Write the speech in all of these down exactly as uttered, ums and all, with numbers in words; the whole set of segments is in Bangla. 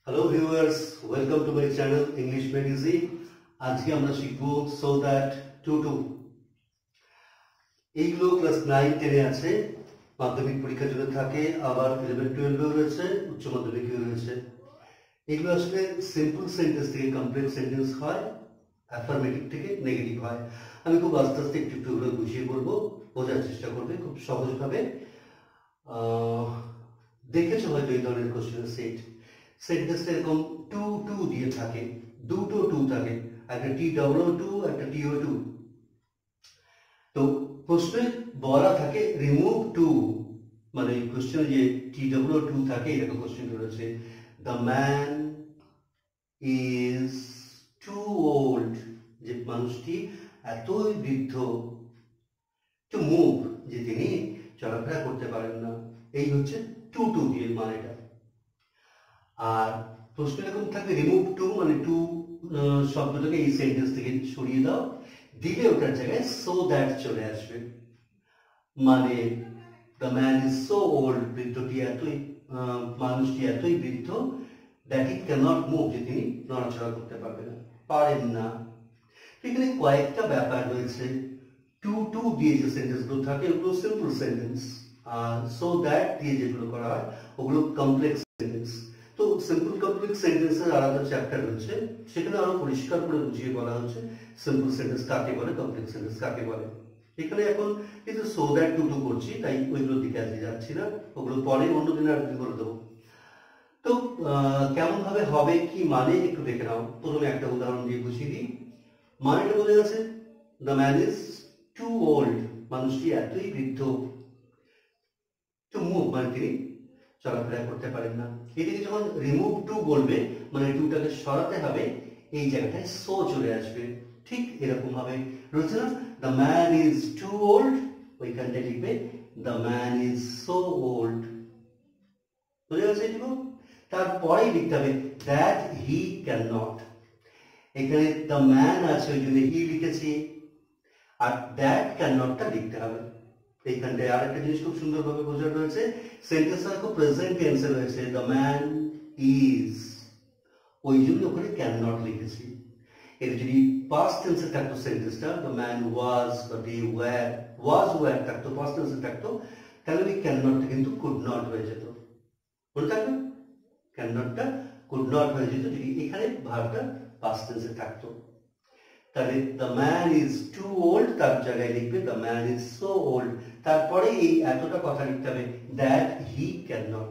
Hello viewers, welcome to my channel English Made Easy. আজকে আমরা শিখব so that to to এইগুলো ক্লাস নাইন টেন এ আছে, মাধ্যমিক পরীক্ষার জন্য থাকে, আবার ইলেভেন টুয়েলভ এ রয়েছে, উচ্চ মাধ্যমিকেও রয়েছে। এগুলো আসলে সিম্পল সেন্টেন্স থেকে কমপ্লেক্স সেন্টেন্স হয়, অ্যাফার্মেটিভ থেকে নেগেটিভ হয়। আমি খুব আস্তে আস্তে একটু একটু করে বুঝিয়ে বলবো, বোঝার চেষ্টা করবে খুব সহজভাবে। দেখেছো হয়তো এই ধরনের কোশ্চেনের সেট সেন্টেন্সটা এরকম টু টু দিয়ে থাকে, দুটো টু থাকে, একটা টি ডবল টু একটা টিও টু। তো প্রশ্নে বলা থাকে রিমুভ টু, মানে কোশ্চেনে যে টি ডবল টু থাকে এরকম কোশ্চেন রয়েছে। The man is too old, যে মানুষটি এতই বৃদ্ধ, টু মুভ, যে তিনি চলাফেরা করতে পারেন না। এই হচ্ছে টু টু দিয়ে মানেটা। আর প্রশ্ন এরকম থাকবে রিমুভ টু, মানে টু শব্দটাকে এই সেন্টেন্স থেকে সরিয়ে দাও, দিলে ওটার জায়গায় সো দ্যাট চলে আসবে। মানে the man is so old, বৃদ্ধটি এতই মানুষটি এতই বৃদ্ধ, দ্যাট হি ক্যানট মুভ, যে তিনি নড়াচড়া করতে পারবেন না, পারেন না। এখানে কয়েকটা ব্যাপার রয়েছে। টু টু দিয়ে যে সেন্টেন্সগুলো থাকে ওগুলো সিম্পল সেন্টেন্স, আর সো দ্যাট দিয়ে যেগুলো করা হয় ওগুলো কমপ্লেক্স সেন্টেন্স। তো সিম্পল কমপ্লেক্স সেন্টেন্সের আলাদা চ্যাপ্টার রয়েছে, সেখানে আরো পরিষ্কার করে বুঝিয়ে বলা হচ্ছে সিম্পল সেন্টেন্স কাকে বলে, কমপ্লেক্স সেন্টেন্স কাকে বলে। এখানে এখন কিন্তু সো দ্যাট টু টু করছি, তাই ওইগুলোর দিকে আজকে যাচ্ছি না, ওগুলো পরে অন্যদিন আর করে দেবো। তো কেমন ভাবে হবে, কি মানে একটু দেখে নাও। প্রথমে একটা উদাহরণ দিয়ে বুঝিয়ে দিই। মানেটা বোঝা গেছে, the man is too old, মানুষটি এতই বৃদ্ধ, টু মুভ মানে তিনি চলাফেরা করতে পারেন না। এদিকে যখন রিমুভ টু বলবে, মানে টুটাকে সরাতে হবে, এই জায়গাটায় সো চলে আসবে। ঠিক এরকম ভাবে রয়েছে না, the man is too old, ওইখানটায় লিখবে the man is so old. বুঝে গেছে এটুকু? তারপরেই লিখতে হবে দ্যাট হি ক্যান নট। এখানে দ্য ম্যান আছে ওই জন্য হি লিখেছি, আর দ্যাট ক্যান নটটা লিখতে হবে। এইখানটায় আরেকটা জিনিস খুব সুন্দরভাবে বোঝানো রয়েছে, সেন্টেন্সটা খুব প্রেজেন্ট টেন্সে রয়েছে, দ্য ম্যান ইজ, ওই জন্য ওখানে ক্যান নট লিখেছি। এটা যদি পাস্ট টেন্সে থাকতো সেন্টেন্সটা, দ্য ম্যান ওয়াজ বা দে ওয়্যার, ওয়াজ ওয়্যার থাকতো, পাস্ট টেন্সে থাকতো, তাহলে ওই ক্যান নটটা কিন্তু কুড নট হয়ে যেত। মনে থাকবে, ক্যান নটটা কুড নট হয়ে যেত যদি এখানে ভার্বটা পাস্ট টেন্সে থাকতো। তাহলে the man is too old, তার জায়গায় লিখবে the man is so old. তারপরে এই এতটা কথা লিখতে হবে that he can not.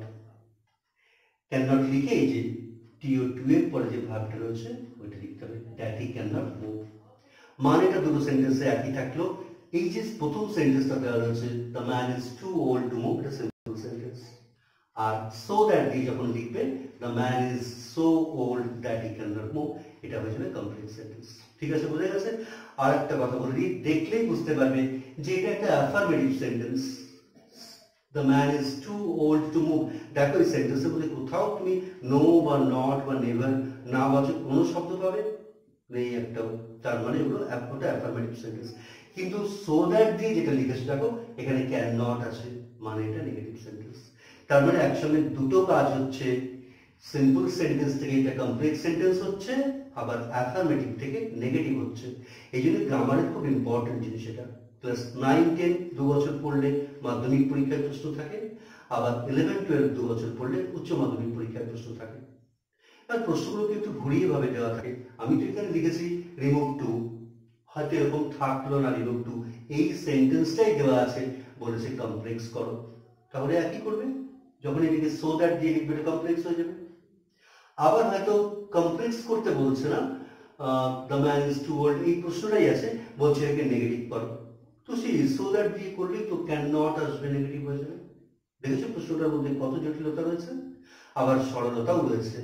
Can not লিখে এই যে টিও টু এর পরে যে ভার্বটা রয়েছে ওইটা লিখতে হবে, that he can not move. মানেটা দুটো সেন্টেন্সে একই থাকলো। এই যে প্রথম সেন্টেন্সটা দেওয়া রয়েছে the man is too old to move, এটা সিম্পল সেন্টেন্স। আর সো দ্যাট দিয়ে যখন লিখবে the man is so old that he can not move, এটা হয়ে যাবে কমপ্লিট সেন্টেন্স। ঠিক আছে, বোঝা গেছে? আর একটা কথা বলে দিই, দেখলেই বুঝতে পারবে যে এটা একটা affirmative sentence. The man is too old to move. দেখো এই সেন্টেন্সের মধ্যে কোথাও তুমি নো বা নট বা নেভার, না বাচক কোনো শব্দ পাবে নেই একটাও, তার মানে ওগুলো ওটা অ্যাফার্মেটিভ সেন্টেন্স। কিন্তু সো দ্যাট দিয়ে যেটা লিখেছে দেখো এখানে ক্যান নট আছে, মানে এটা নেগেটিভ সেন্টেন্স। তার মানে একসঙ্গে দুটো কাজ হচ্ছে, সিম্পল সেন্টেন্স থেকে এটা কমপ্লেক্স সেন্টেন্স হচ্ছে, আবার অ্যাফার্মেটিভ থেকে নেগেটিভ হচ্ছে। এই জন্য গ্রামারের খুব ইম্পর্টেন্ট জিনিস এটা। ক্লাস নাইন টেন দু বছর পড়লে মাধ্যমিক পরীক্ষার প্রশ্ন থাকে, আবার ইলেভেন টুয়েলভ দু বছর পড়লে উচ্চ মাধ্যমিক পরীক্ষার প্রশ্ন থাকে। আর প্রশ্নগুলোকে একটু ঘুরিয়ে ভাবে দেওয়া থাকে। আমি তো এখানে লিখেছি রিমুভ টু, হয়তো এরকম থাকলো না রিমুভ টু, এই সেন্টেন্সটাই দেওয়া আছে, বলেছে কমপ্লেক্স করো, তাহলে একই করবে। যখন এটিকে সো দ্যাট দিয়ে লিখবে এটা কমপ্লেক্স হয়ে যাবে। আবার হয়তো কমপ্লেক্স করতে বলছে না, the man is too old এই প্রশ্নটাই আছে, বলছে এটাকে নেগেটিভ করো, তো সেই সো দ্যাট দিয়ে করলেই তো ক্যান নট আসবে, নেগেটিভ হয়ে যাবে। দেখেছো প্রশ্নটার মধ্যে কত জটিলতা রয়েছে, আবার সরলতাও রয়েছে।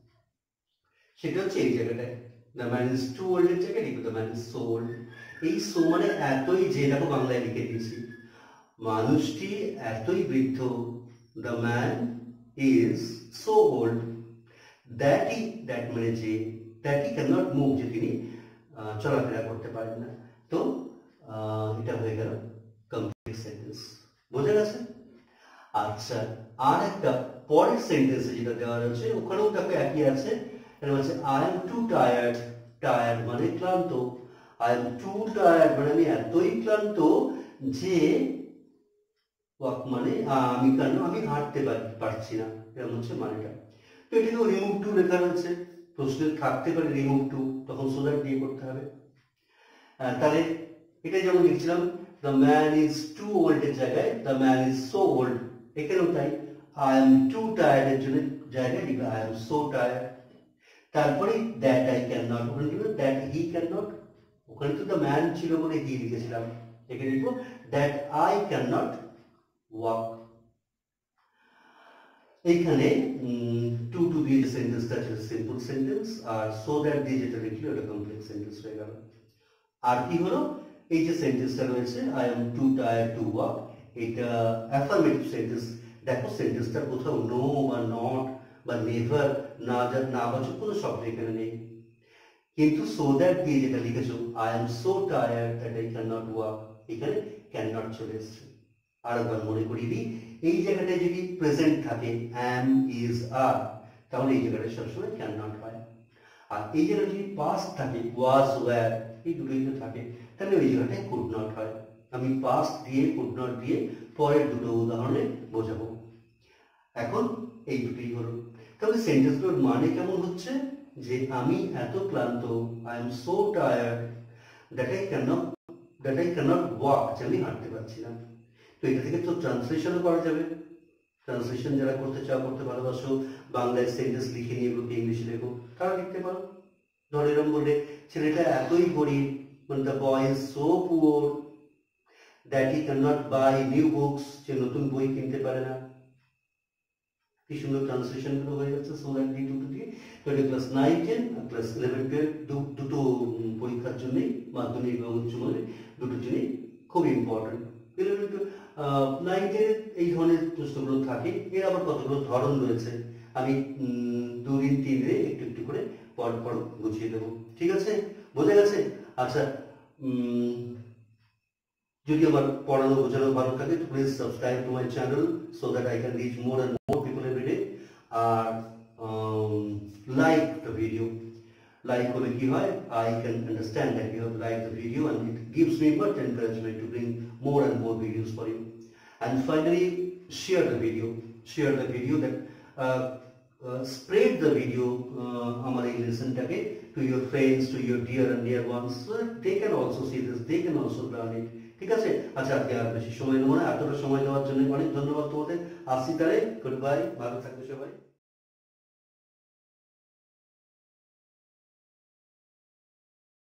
সেটা হচ্ছে এই জায়গাটায় the man is too old এর জায়গায় লিখবে the man is so old. এই সো মানে এতই, যে দেখো বাংলায় লিখে দিয়েছি, মানুষটি এতই বৃদ্ধ, the man is so old that he, that মানে যে, that he can not move, যে তিনি চলাফেরা করতে পারেন না। তো এটা হয়ে গেল কমপ্লেক্স সেন্টেন্স। বোঝা গেছে? আচ্ছা, আর একটা পরের সেন্টেন্সে যেটা দেওয়া রয়েছে ওখানেও দেখো একই আছে, এটা হচ্ছে I am too tired. Tired মানে ক্লান্ত। আই এম টু টায়ার্ড মানে আমি এতই ক্লান্ত যে ওয়াক মানে আমি কেন আমি হাঁটতে পারছি না, এরকম হচ্ছে মানেটা। তো এটাকেও রিমুভ টু লেখা রয়েছে, প্রশ্নে থাকতে পারে রিমুভ টু, তখন সো দ্যাট দিয়ে করতে হবে। তাহলে এটা যেমন লিখছিলাম the man is too old এর জায়গায় the man is so old, এখানেও তাই আই এম টু টায়ার্ড এর জন্য জায়গায় লিখবে আই এম সো টায়ার্ড। তারপরে দ্যাট আই ক্যান নট, ওখানে লিখবে দ্যাট হি ক্যান নট, ওখানে তো দ্য ম্যান ছিল বলে হি লিখেছিলাম, এখানে লিখবো that I can not walk. এইখানে টু টু দিয়ে যে সেন্টেন্সটা আছে সিম্পল সেন্টেন্স, আর সো দ্যাট দিয়ে যেটা লিখলো এটা কমপ্লেক্স সেন্টেন্স হয়ে গেল। আর কি হলো, এই যে সেন্টেন্সটা রয়েছে I am too tired to walk, এটা অ্যাফার্মেটিভ সেন্টেন্স। দেখো সেন্টেন্সটার কোথাও নো বা নট বা নেভার না না বাচক কোনো শব্দ এখানে নেই, কিন্তু সো দ্যাট দিয়ে যেটা লিখেছো I am so tired that I can not walk, এখানে ক্যান নট চলে এসছে। আর একবার মনে করিয়ে দিই, এই জায়গাটায় যদি প্রেজেন্ট থাকে অ্যাম ইজ আর, তাহলে এই জায়গাটায় সবসময় ক্যান নট হয়। আর এই জায়গায় যদি পাস্ট থাকে ওয়াজ ওয়্যার, এই দুটোই তো থাকে, তাহলে ওই জায়গাটায় কুড নট হয়। আমি পাস্ট দিয়ে কুড নট দিয়ে পরের দুটো উদাহরণে বোঝাবো। এখন এই দুটোই হলো, তাহলে সেন্টেন্সগুলোর মানে কেমন হচ্ছে যে আমি এত ক্লান্ত, I am so tired that I can not that I can not walk, যে আমি হাঁটতে পারছি না। তো এটা থেকে তো ট্রান্সলেশনও করা যাবে। ট্রান্সলেশন যারা করতে চাও, করতে ভালোবাসো, বাংলায় সেন্টেন্স লিখে নিয়ে এগুলোকে ইংলিশে লেখো, তারা লিখতে পারো। ধর এরকম বললে ছেলেটা এতই গরিব, মানে the boy is so poor that he can not buy new books, যে নতুন বই কিনতে পারে না। কি সুন্দর ট্রান্সলেশন গুলো হয়ে যাচ্ছে সো দ্যাট দিয়ে দুটো দিয়ে। তো এটা ক্লাস নাইন টেন আর ক্লাস ইলেভেন টুয়েলভ দুটো পরীক্ষার জন্যই, মাধ্যমিক এবং উচ্চ মাধ্যমিক দুটোর জন্যই খুব ইম্পর্টেন্ট। ইলেভেন টু নাইন টেনের এই ধরনের প্রশ্নগুলো থাকে, এর আবার কতগুলো ধরন রয়েছে, আমি দুদিন তিন দিনে একটু একটু করে পর পর বুঝিয়ে দেবো। ঠিক আছে, বোঝা গেছে? আচ্ছা, যদি আমার পড়ানো বোঝানো ভালো থাকে তো please subscribe to my channel so that I can reach more and more people every day. আর লাইক দ্য ভিডিও, লাইক হলে কি হয়, I can understand that you have liked the video and it gives me much encouragement to bring more and more videos for you. And finally, share the video, share the video that uh, uh, spread the video আমার এই লেসনটাকে to your friends, to your dear and dear ones, so that they can also see this, they can also learn it. ঠিক আছে? আচ্ছা, আজকে আর বেশি সময় নেব না, এতটা সময় দেওয়ার জন্য অনেক ধন্যবাদ তোমাদের। আসি তাহলে, গুড বাই, ভালো থাকবে সবাই।